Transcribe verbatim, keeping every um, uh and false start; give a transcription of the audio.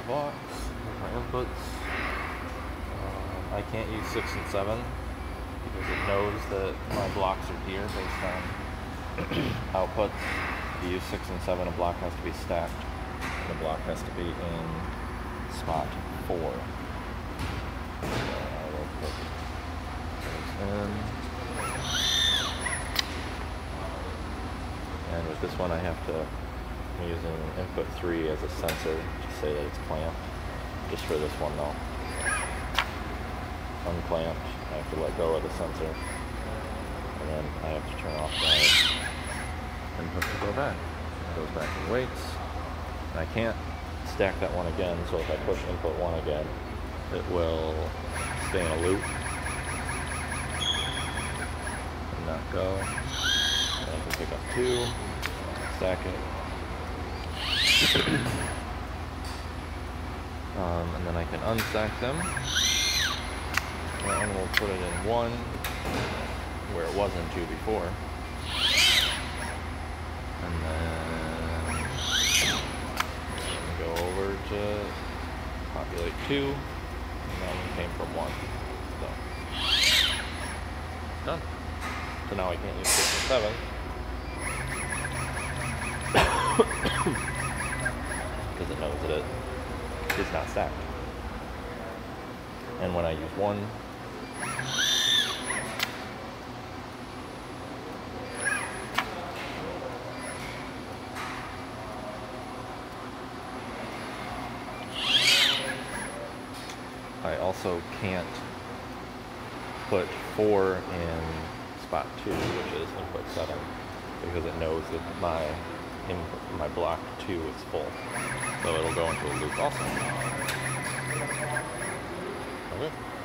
blocks, my inputs. Um, I can't use six and seven because it knows that my blocks are here based on outputs. If you use six and seven, a block has to be stacked. And the block has to be in spot four. So I will put those in. And with this one I have to, I'm using input three as a sensor to say that it's clamped. Just for this one though. Unclamped, I have to let go of the sensor. And then I have to turn off my input to go back. It goes back and waits. And I can't stack that one again, so if I push input one again, it will stay in a loop and not go. And I can pick up two, stack it. um, and then I can unstack them. And we'll put it in one where it was in two before. And then go over to populate two. And that one came from one. So done. So now I can't use six and seven. Because it knows that it is not stacked. And when I use one, I also can't put four in spot two, which is input seven, because it knows that my input, my block two is full. So it'll go into a loop also. Okay.